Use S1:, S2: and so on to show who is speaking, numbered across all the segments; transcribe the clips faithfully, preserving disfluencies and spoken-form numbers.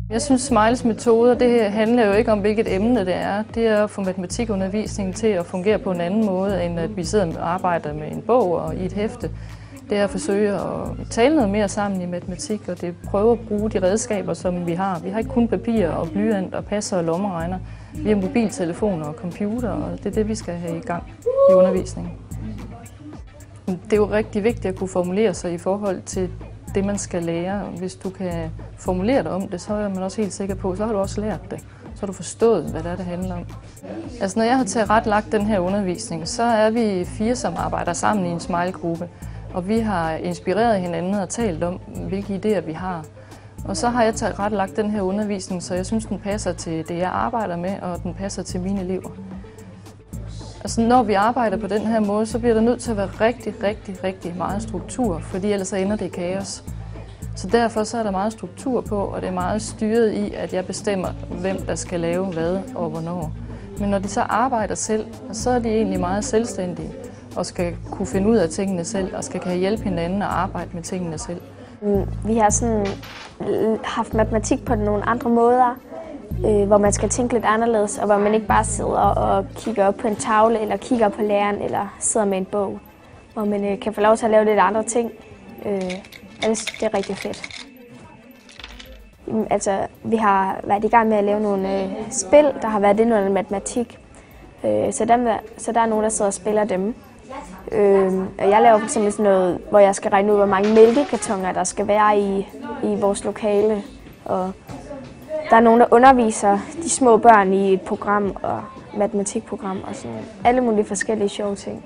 S1: Jeg synes, Smileys metoder, det handler jo ikke om, hvilket emne det er. Det er at få matematikundervisningen til at fungere på en anden måde, end at vi sidder og arbejder med en bog og i et hæfte. Det er at forsøge at tale noget mere sammen i matematik, og det prøver at bruge de redskaber, som vi har. Vi har ikke kun papir og blyant og passer og lommeregner. Vi har mobiltelefoner og computer, og det er det, vi skal have i gang i undervisningen. Det er jo rigtig vigtigt at kunne formulere sig i forhold til det, man skal lære. Hvis du kan formulere dig om det, så er man også helt sikker på, så har du også lært det. Så har du forstået, hvad det er, det handler om. Altså, når jeg har tilrettelagt den her undervisning, så er vi fire, som arbejder sammen i en Smile-gruppe. Og vi har inspireret hinanden og talt om, hvilke idéer vi har. Og så har jeg tilrettelagt den her undervisning, så jeg synes, den passer til det, jeg arbejder med, og den passer til mine elever. Altså, når vi arbejder på den her måde, så bliver der nødt til at være rigtig, rigtig, rigtig meget struktur, fordi ellers så ender det i kaos. Så derfor så er der meget struktur på, og det er meget styret i, at jeg bestemmer, hvem der skal lave hvad og hvornår. Men når de så arbejder selv, så er de egentlig meget selvstændige og skal kunne finde ud af tingene selv, og skal kan hjælpe hinanden og arbejde med tingene selv.
S2: Vi har sådan haft matematik på nogle andre måder, øh, hvor man skal tænke lidt anderledes, og hvor man ikke bare sidder og kigger op på en tavle, eller kigger på læreren, eller sidder med en bog. Hvor man øh, kan få lov til at lave lidt andre ting. Øh, det er rigtig fedt. Altså, vi har været i gang med at lave nogle øh, spil, der har været inde under matematik. Øh, så, dem, så der er nogen, der sidder og spiller dem. Øh, jeg laver fx sådan noget, hvor jeg skal regne ud, hvor mange mælkekartoner der skal være i, i vores lokale. Og der er nogen, der underviser de små børn i et program og matematikprogram og sådan alle mulige forskellige sjove ting.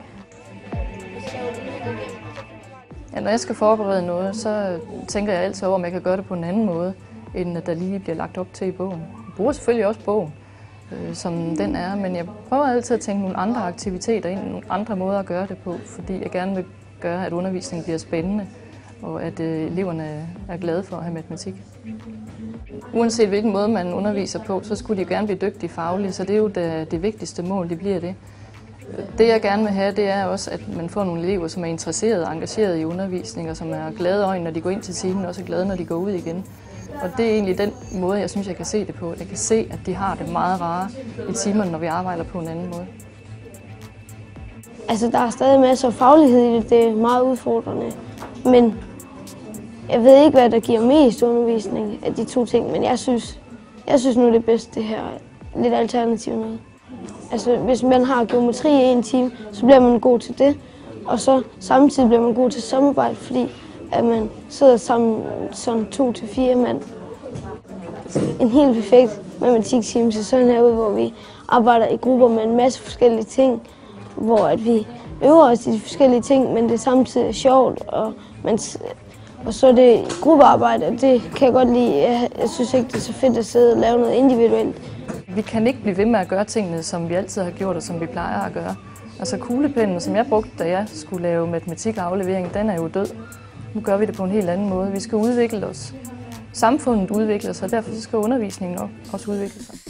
S1: Ja, når jeg skal forberede noget, så tænker jeg altid over, om jeg kan gøre det på en anden måde, end at der lige bliver lagt op til i bogen. Jeg bruger selvfølgelig også bogen, øh, som den er, men jeg prøver altid at tænke nogle andre aktiviteter ind, nogle andre måder at gøre det på, fordi jeg gerne vil gøre, at undervisningen bliver spændende, og at øh, eleverne er glade for at have matematik. Uanset hvilken måde man underviser på, så skulle de gerne blive dygtige fagligt, så det er jo det, det vigtigste mål, det bliver det. Det jeg gerne vil have, det er også, at man får nogle elever, som er interesserede og engagerede i undervisning, og som er glade øjne, når de går ind til timen, og også er glade, når de går ud igen. Og det er egentlig den måde, jeg synes, jeg kan se det på. Jeg kan se, at de har det meget rare i timerne, når vi arbejder på en anden måde.
S3: Altså, der er stadig masser af faglighed i det. Det er meget udfordrende. Men jeg ved ikke, hvad der giver mest undervisning af de to ting, men jeg synes, jeg synes nu, det er bedst, det her lidt alternativ noget. Altså, hvis man har geometri i en time, så bliver man god til det, og så samtidig bliver man god til samarbejde, fordi at man sidder sammen som to til fire mand. En helt perfekt matematiktime til sådan herude, hvor vi arbejder i grupper med en masse forskellige ting, hvor at vi øver os i de forskellige ting, men det samtidig er sjovt, og, man, og så er det gruppearbejde, og det kan jeg godt lide. Jeg, jeg synes ikke, det er så fedt at sidde og lave noget individuelt.
S1: Vi kan ikke blive ved med at gøre tingene, som vi altid har gjort, og som vi plejer at gøre. Altså kuglepennen, som jeg brugte, da jeg skulle lave matematikaflevering, den er jo død. Nu gør vi det på en helt anden måde. Vi skal udvikle os. Samfundet udvikler sig, og derfor skal undervisningen også udvikle sig.